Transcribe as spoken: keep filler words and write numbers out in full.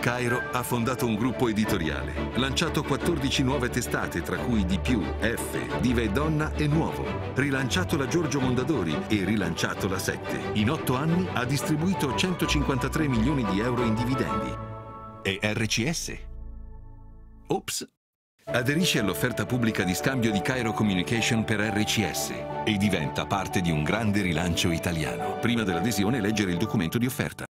Cairo ha fondato un gruppo editoriale, lanciato quattordici nuove testate, tra cui Di più, F, Diva e Donna e Nuovo, rilanciato la Giorgio Mondadori e rilanciato la Sette. In otto anni ha distribuito centocinquantatré milioni di euro in dividendi. E R C S? Ops! Aderisce all'offerta pubblica di scambio di Cairo Communication per R C S e diventa parte di un grande rilancio italiano. Prima dell'adesione leggere il documento di offerta.